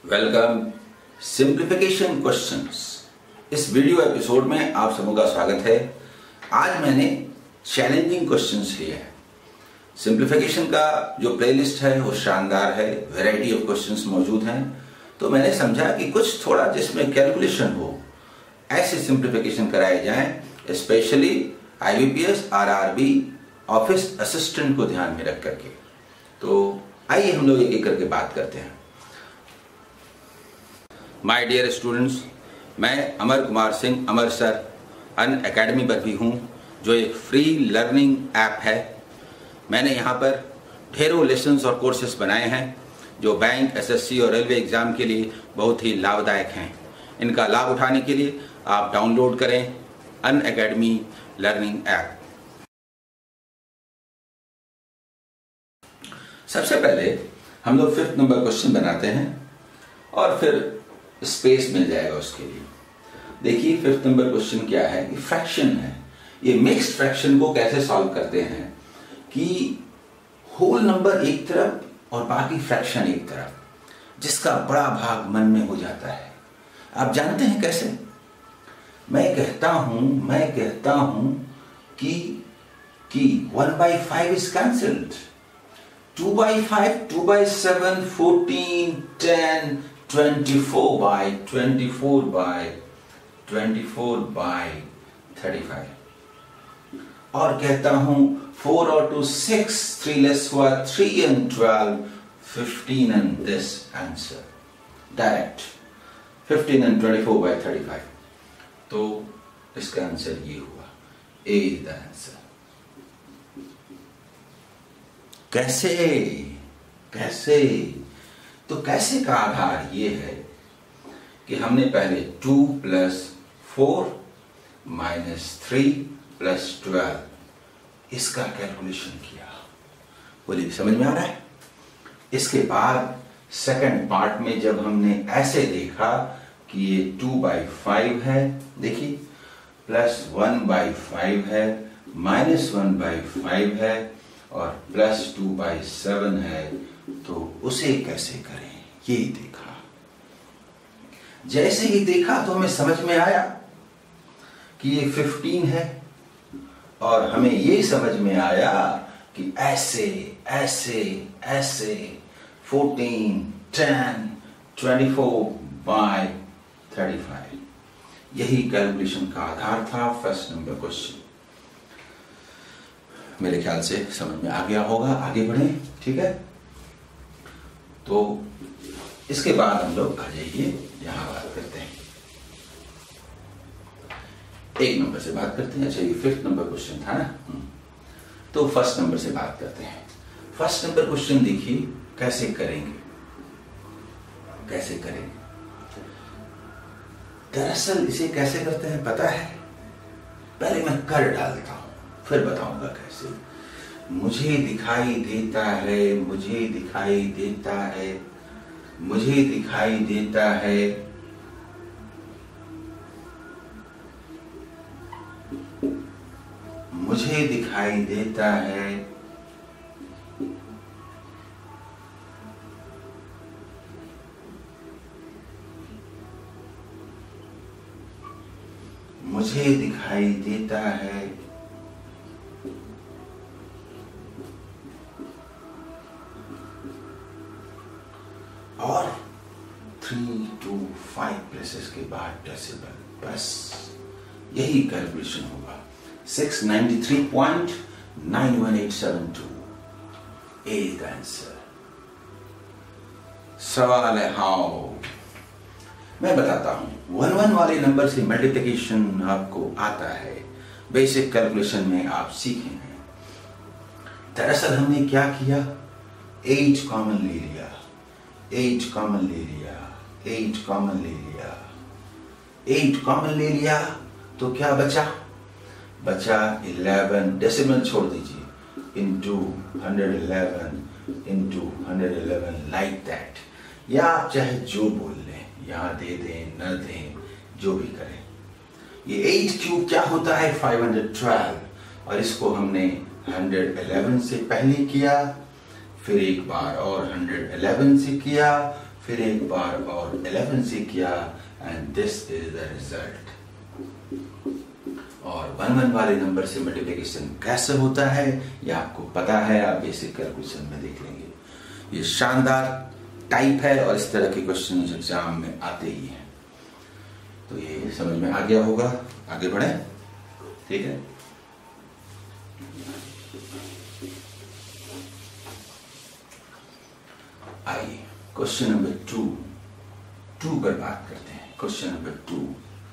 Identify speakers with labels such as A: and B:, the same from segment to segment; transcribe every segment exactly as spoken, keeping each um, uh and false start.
A: Welcome simplification questions. इस video episode में आप सबों का स्वागत है। आज मैंने चैलेंजिंग क्वेश्चंस लिए हैं। सिंप्लीफिकेशन का जो प्लेलिस्ट है वो शानदार है, वैरायटी ऑफ क्वेश्चंस मौजूद हैं, तो मैंने समझा कि कुछ थोड़ा जिसमें कैलकुलेशन हो ऐसे सिंप्लीफिकेशन कराए जाएं, specially IBPS RRB office assistant को ध्यान में रख करके। तो आइए हम लोग एक एक करके बात करते हैं। माय डियर स्टूडेंट्स, मैं Amar Kumar Singh Amar sir Unacademy पर भी हूँ, जो एक फ्री लर्निंग ऐप है। मैंने यहाँ पर ढेरों लेसन्स और कोर्सेज बनाए हैं जो बैंक, एसएससी और रेलवे एग्ज़ाम के लिए बहुत ही लाभदायक हैं। इनका लाभ उठाने के लिए आप डाउनलोड करें अन अकेडमी लर्निंग ऐप। सबसे पहले हम लोग फिफ्थ नंबर क्वेश्चन बनाते हैं और फिर स्पेस मिल जाएगा उसके लिए। देखिए फिफ्थ नंबर क्वेश्चन क्या है कि फ्रैक्शन है। ये मिक्स्ड फ्रैक्शन को कैसे सॉल्व करते हैं कि होल नंबर एक तरफ और बाकी फ्रैक्शन एक तरफ, जिसका बड़ा भाग मन में हो जाता है। आप जानते हैं कैसे? मैं कहता हूं मैं कहता हूं कि कि one by five is cancelled, two by five, two by seven, fourteen, ten, twenty-four by twenty-four by twenty-four by thirty-five। और कहता हूं फोर और टू सिक्स, थ्री लेस हुआ three and twelve, fifteen and this answer direct fifteen and twenty four by thirty-five। तो इसका answer ये हुआ, ए is the answer. कैसे कैसे तो कैसे का आधार ये है कि हमने पहले two plus four minus three plus twelve इसका कैलकुलेशन किया। बोलिए समझ में आ रहा है? इसके बाद सेकंड पार्ट में जब हमने ऐसे देखा कि ये टू बाई फाइव है, देखिए प्लस वन बाई फाइव है, माइनस वन बाई फाइव है और प्लस टू बाई सेवन है, तो उसे कैसे करें ये देखा। जैसे ही देखा तो हमें समझ में आया कि ये फिफ्टीन है, और हमें ये समझ में आया कि ऐसे ऐसे ऐसे fourteen, ten, twenty four by thirty five, यही कैलकुलेशन का आधार था फर्स्ट नंबर क्वेश्चन। मेरे ख्याल से समझ में आ गया होगा। आगे बढ़े, ठीक है? तो इसके बाद हम लोग आ जाइए यहां बात करते हैं, एक नंबर से बात करते हैं। अच्छा ये फिफ्थ नंबर क्वेश्चन था ना, तो फर्स्ट नंबर से बात करते हैं। फर्स्ट नंबर क्वेश्चन देखिए कैसे करेंगे कैसे करेंगे दरअसल इसे कैसे करते हैं पता है? पहले मैं कर डालता हूं, फिर बताऊंगा कैसे। मुझे दिखाई देता है, मुझे दिखाई देता है, मुझे दिखाई देता है, मुझे दिखाई देता है, मुझे दिखाई देता है, और थ्री टू फाइव प्लेसेस के बाद डेसिमल, बस यही कैलकुलेशन होगा। Six ninety three point nine one eight seven two, A is answer. सवाल है हाउ। मैं बताता हूं, वन वन वाले नंबर से मल्टीप्लिकेशन आपको आता है, बेसिक कैलकुलेशन में आप सीखे हैं। दरअसल हमने क्या किया, एट कॉमन ले लिया, एट कॉमन ले लिया, एट कॉमन ले लिया, एट कॉमन ले लिया, तो क्या बचा? बचा इलेवन, डेसिमल छोड़ दीजिए, into hundred eleven, into hundred eleven, like that. या आप चाहे जो बोल लें, यहां दे दें न दें, जो भी करें। ये एट क्यूब क्या होता है? फाइव हंड्रेड ट्वेल्व, और इसको हमने हंड्रेड इलेवन से पहले किया, फिर एक बार और हंड्रेड इलेवन से किया, फिर एक बार और इलेवन से किया and this is the result. और वन वन वाले नंबर से मल्टीप्लिकेशन कैसे होता है ये आपको पता है, आप बेसिक कैलकुलेशन में देख लेंगे। ये शानदार टाइप है और इस तरह के क्वेश्चन एग्जाम में आते ही हैं, तो ये समझ में आ गया होगा। आगे बढ़े, ठीक है। आइए क्वेश्चन नंबर टू टू पर बात करते हैं। क्वेश्चन नंबर टू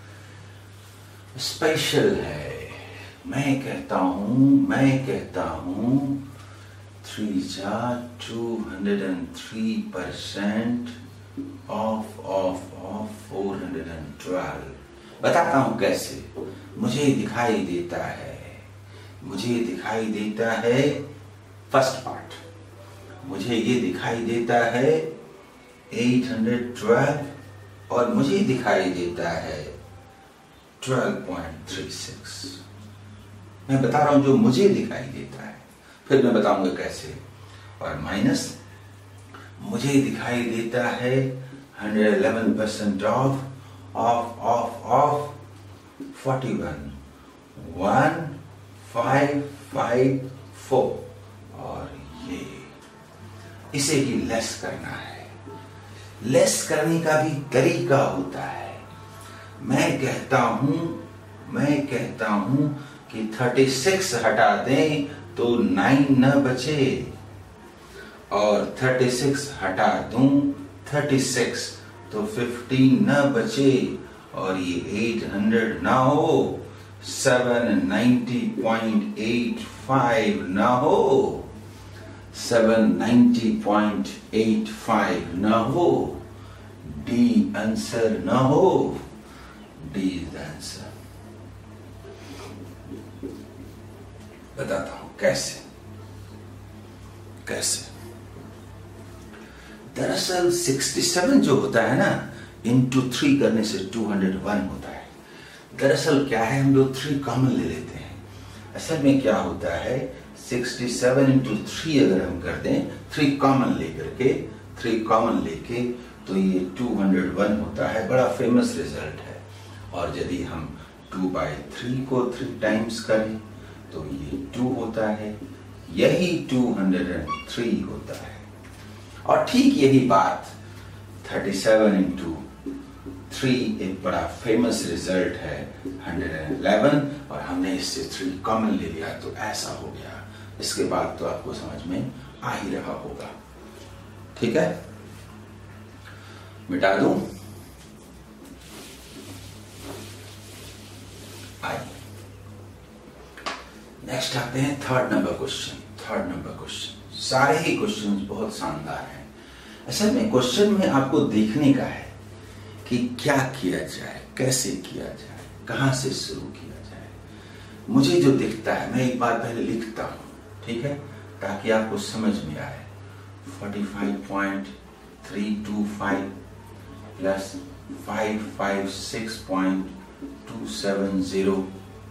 A: स्पेशल है। मैं कहता हूं मैं कहता हूं थ्री जा two hundred and three percent of of of four hundred and twelve. बताता हूं कैसे। मुझे दिखाई देता है मुझे दिखाई देता है फर्स्ट पार्ट, मुझे ये दिखाई देता है एट हंड्रेड ट्वेल्व और मुझे दिखाई देता है ट्वेल्व पॉइंट थ्री सिक्स। मैं बता रहा हूं जो मुझे दिखाई देता है, फिर मैं बताऊंगा कैसे। और माइनस मुझे दिखाई देता है one hundred eleven percent of of of of forty one one five five four और ये इसे ही लेस करना है। लेस करने का भी तरीका होता है। मैं कहता हूं मैं कहता हूं कि छत्तीस हटा दें तो नाइन न बचे और छत्तीस हटा दूं छत्तीस तो पंद्रह न बचे और ये आठ सौ ना हो, सात सौ नब्बे पॉइंट आठ पाँच ना हो, सात सौ नब्बे पॉइंट आठ पाँच ना हो, डी आंसर ना हो। D is the answer. बताता हूं कैसे कैसे दरअसल सड़सठ जो होता है ना, इंटू थ्री करने से दो सौ एक होता है। दरअसल क्या है, हम लोग थ्री कॉमन ले लेते हैं। असल में क्या होता है, सड़सठ इंटू थ्री अगर हम कर दें, थ्री कॉमन लेकर के थ्री कॉमन लेके तो ये दो सौ एक होता है। बड़ा फेमस रिजल्ट है। और यदि हम टू बाई थ्री को थ्री टाइम्स करें तो ये टू होता है, यही दो सौ तीन होता है। और ठीक यही बात सैंतीस इंटू थ्री एक बड़ा फेमस रिजल्ट है एक सौ ग्यारह, और हमने इससे थ्री कॉमन ले लिया तो ऐसा हो गया। इसके बाद तो आपको समझ में आ ही रहा होगा, ठीक है। मिटा दूं। आइए नेक्स्ट आते हैं third number question. Third number question, सारे ही क्वेश्चन बहुत शानदार हैं। असल में क्वेश्चन में आपको देखने का है कि क्या किया जाए, कैसे किया जाए, कहां से शुरू किया जाए। मुझे जो दिखता है मैं एक बार पहले लिखता हूं, ठीक है, ताकि आपको समझ में आए। पैंतालीस पॉइंट तीन दो पाँच प्लस पाँच सौ छप्पन पॉइंट दो सात शून्य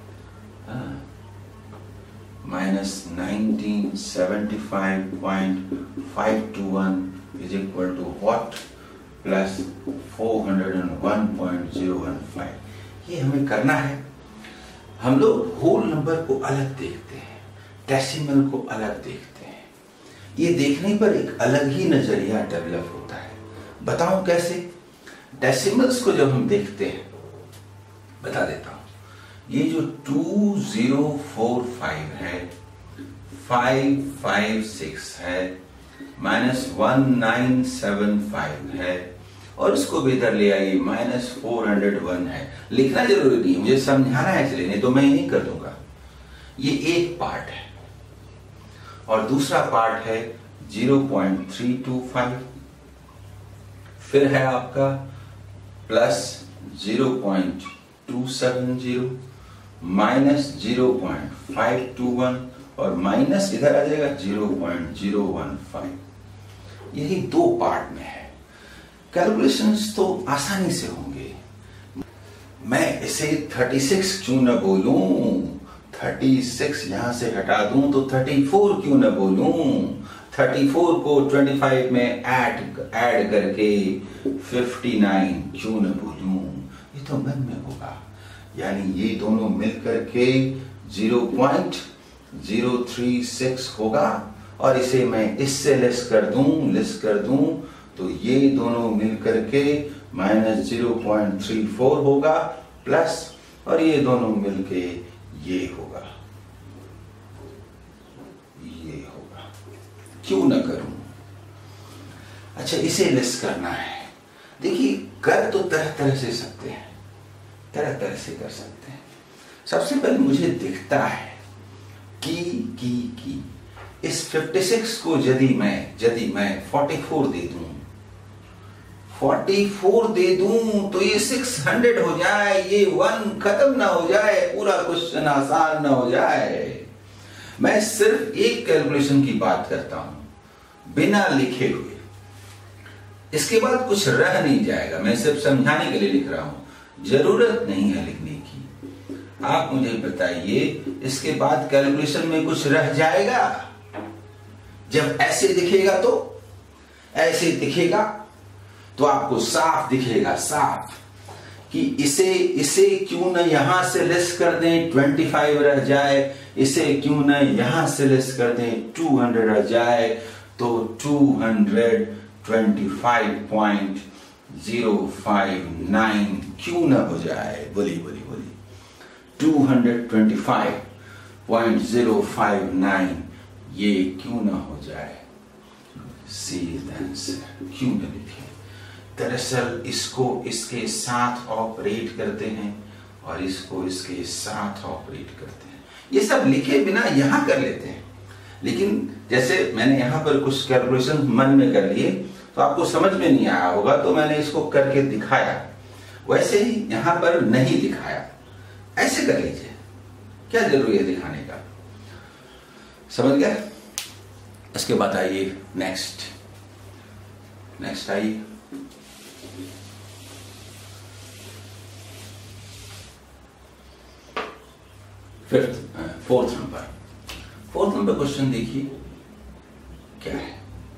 A: minus nineteen seventy five point five two one is equal to what plus four hundred one point zero one five. ये हमें करना है। हम लोग होल नंबर को अलग देखते हैं, डेसिमल को अलग देखते हैं। ये देखने पर एक अलग ही नजरिया डेवलप होता है। बताऊं कैसे। डेसिमल्स को जब हम देखते हैं, बता देता हूं। ये जो टू ज़ीरो फोर फाइव है, फाइव फाइव सिक्स है, minus one nine seven five है, और उसको भी इधर ले आइए, माइनस फोर हंड्रेड वन है। लिखना जरूरी नहीं, मुझे समझाना है इसलिए, नहीं तो मैं नहीं कर दूंगा। ये एक पार्ट है और दूसरा पार्ट है zero point three two five, फिर है आपका plus zero point two seven zero, minus zero point five two one, और माइनस इधर आ जाएगा zero point zero one five. यही दो पार्ट में है। कैलकुलेशंस तो आसानी से होंगे। मैं इसे छत्तीस क्यों न बोलूं, छत्तीस यहां से हटा दूं तो चौंतीस क्यों न बोलूं, चौंतीस को पच्चीस में ऐड ऐड करके उनसठ क्यों न बोलूं, ये तो मन में होगा। यानी ये दोनों मिलकर के zero point zero three six होगा और इसे मैं इससे लेस कर दूं लेस कर दूं तो ये दोनों मिलकर के minus zero point three four होगा प्लस और ये दोनों मिलके ये होगा ये होगा। क्यों ना करूं? अच्छा, इसे लेस करना है। देखिए, कर तो तरह तरह से सकते हैं, तरह तरह से कर सकते हैं। सबसे पहले मुझे दिखता है कि की की इस छप्पन को यदि मैं यदि मैं चौवालीस दे दूं चौवालीस दे दूं तो ये छह सौ हो जाए, ये वन खत्म ना हो जाए, पूरा क्वेश्चन आसान ना हो जाए। मैं सिर्फ एक कैलकुलेशन की बात करता हूं बिना लिखे हुए, इसके बाद कुछ रह नहीं जाएगा। मैं सिर्फ समझाने के लिए लिख रहा हूं, जरूरत नहीं है लिखने की। आप मुझे बताइए, इसके बाद कैलकुलेशन में कुछ रह जाएगा? जब ऐसे दिखेगा तो ऐसे दिखेगा तो आपको साफ दिखेगा, साफ कि इसे इसे क्यों न यहां से लेस कर दें, पच्चीस रह जाए, इसे क्यों न यहां से लेस कर दें, दो सौ रह जाए तो दो सौ पच्चीस पॉइंट ज़ीरो फाइव नाइन क्यों न हो जाए? बोली बोली बोली दो सौ पच्चीस पॉइंट ज़ीरो फाइव नाइन ये क्यों ना हो जाए? C is the answer. क्यों ना लिखे? दरअसल इसको इसके साथ ऑपरेट करते हैं और इसको इसके साथ ऑपरेट करते हैं। ये सब लिखे बिना यहां कर लेते हैं, लेकिन जैसे मैंने यहां पर कुछ कैलकुलेशन मन में कर लिए तो आपको समझ में नहीं आया होगा, तो मैंने इसको करके दिखाया। वैसे ही यहां पर नहीं दिखाया, ऐसे कर लीजिए, क्या जरूरी है दिखाने का? समझ गए? इसके बाद आइए नेक्स्ट नेक्स्ट आइए fifth fourth number fourth number question देखिए क्या है।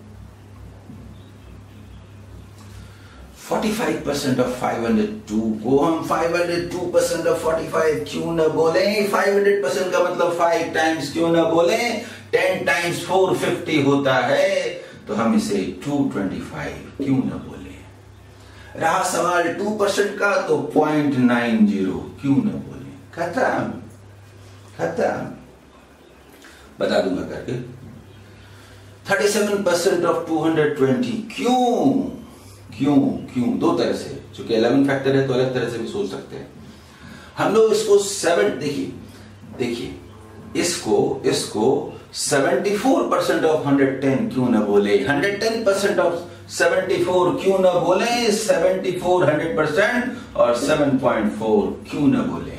A: पैंतालीस percent of five hundred two को हम five hundred two percent of पैंतालीस क्यों ना बोले? फाइव हंड्रेड परसेंट का मतलब फाइव टाइम्स क्यों ना बोले? टेन टाइम्स फोर फिफ्टी होता है, तो हम इसे टू ट्वेंटी फाइव क्यों ना बोले? रहा सवाल टू परसेंट का तो पॉइंट नाइन जीरो क्यों ना बोले? खत्म खत्म। बता दूंगा करके। Thirty seven percent of two hundred twenty क्यों क्यों क्यों दो तरह से, चूंकि इलेवन फैक्टर है तो अलग तरह से भी सोच सकते हैं हम लोग। इसको सेवन देखिए देखिए इसको इसको seventy four percent of hundred ten क्यों ना बोले? Hundred ten percent of seventy four क्यों ना बोले? सेवेंटी फोर हंड्रेड परसेंट और सेवन पॉइंट फोर क्यों ना बोले?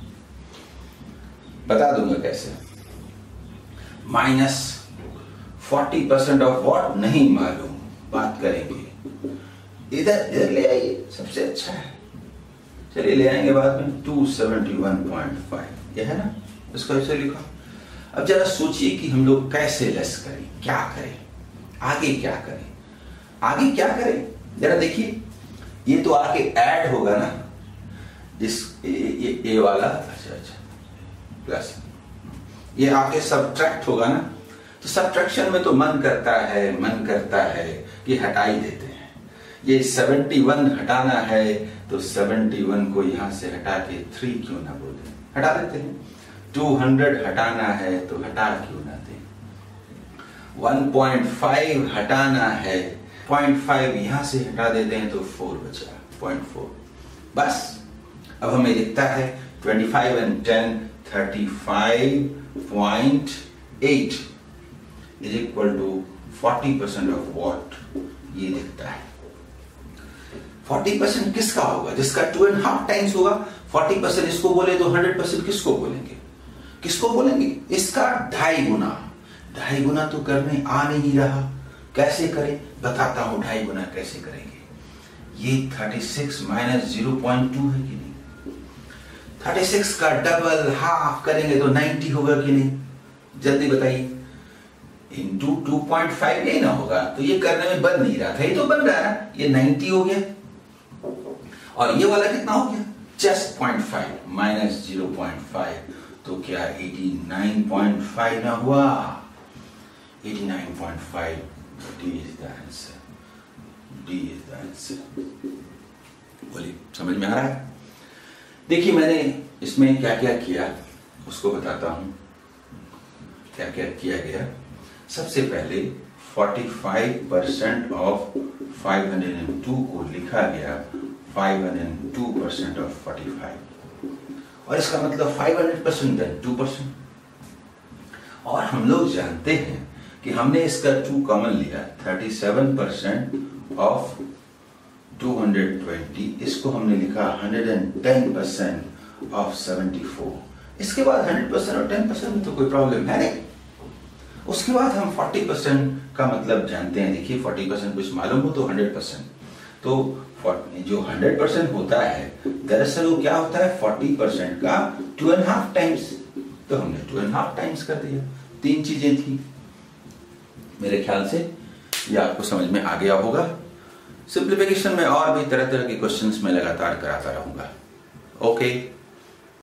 A: बता दूंगा कैसे। Minus forty percent of what नहीं मालूम, बात करेंगे। इधर इधर ले आइए, सबसे अच्छा है। चलिए ले आएंगे बाद में। Two seventy one point five ये है ना, इसको ऐसे लिखा। अब जरा सोचिए कि हम लोग कैसे लेस करें, क्या करें, आगे क्या करें, आगे क्या करें जरा देखिए। ये तो आगे ऐड होगा ना, जिस ये, ये, ये वाला अच्छा अच्छा प्लस, ये आगे सब्ट्रैक्ट होगा ना। तो सब्ट्रैक्शन में तो मन करता है मन करता है कि हटा ही देते हैं। ये इकहत्तर हटाना है तो इकहत्तर को यहां से हटा के थ्री क्यों ना बोले, हटा देते हैं। दो सौ हटाना है तो हटा क्यों ना दें। वन पॉइंट फाइव हटाना है, पॉइंट फाइव यहां से हटा देते हैं तो फोर बचा, पॉइंट फोर। बस अब हमें दिखता है twenty five and ten thirty five point eight is equal to forty percent of what, ये दिखता है। फोर्टी परसेंट किसका होगा? जिसका टू एंड हाफ टाइम्स होगा। फोर्टी परसेंट इसको बोले तो हंड्रेड परसेंट किसको बोलेंगे? किसको बोलेंगे? इसका ढाई गुना। ढाई गुना तो करने आ नहीं रहा, कैसे करें बताता हूं। ढाई गुना कैसे करेंगे? ये thirty six minus zero point two है कि नहीं? थर्टी सिक्स का डबल हाफ करेंगे तो नाइंटी होगा कि नहीं? जल्दी बताइए। इंटू टू पॉइंट फाइव ये ना होगा तो ये करने में बन नहीं रहा था, ये तो बन रहा है। ये नाइन्टी हो गया और ये वाला कितना हो गया, just point five minus zero point five, तो क्या एटी नाइन पॉइंट फाइव ना हुआ, eighty nine point five, D is the answer, D is the answer. बोलिए समझ में आ रहा है? देखिए मैंने इसमें क्या क्या किया उसको बताता हूं, क्या क्या किया गया। सबसे पहले पैंतालीस percent of five hundred two को लिखा गया five hundred two percent of पैंतालीस, और इसका मतलब five hundred percent then two percent. और हम लोग जानते हैं कि हमने इसका टू कॉमन लिया, thirty seven percent of two hundred twenty, इसको हमने लिखा one hundred ten percent of seventy four. इसके बाद हंड्रेड परसेंट और टेन परसेंट में तो कोई प्रॉब्लम है नहीं। उसके बाद हम चालीस परसेंट का मतलब जानते हैं। देखिए चालीस परसेंट कुछ मालूम हो तो हंड्रेड परसेंट, तो जो हंड्रेड परसेंट होता है दरअसल वो क्या होता है, चालीस परसेंट का टू एंड हाफ टाइम्स, तो हमने टू एंड हाफ टाइम्स कर दिया। तीन चीजें थी, मेरे ख्याल से ये आपको समझ में आ गया होगा। सिंप्लीफिकेशन में और भी तरह तरह के क्वेश्चंस मैं लगातार कराता रहूंगा। ओके।